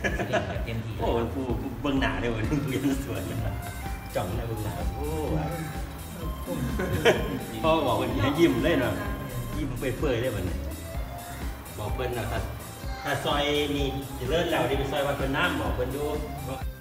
เต็มที่โอ้ผู้เบื้องหน้าได้วันนี้เรียนสวยจ่องได้เบื้องหน้าโอ้พ่อบอกว่าให้ยิ้มเล่นว่ะยิ้มเปื่อยๆได้วันนี้บอกเพิ่นนะครับถ้าซอยนี่จะเลิศแล้วที่ไปซอยวัดเพิ่นน้ำบอกเพิ่นดู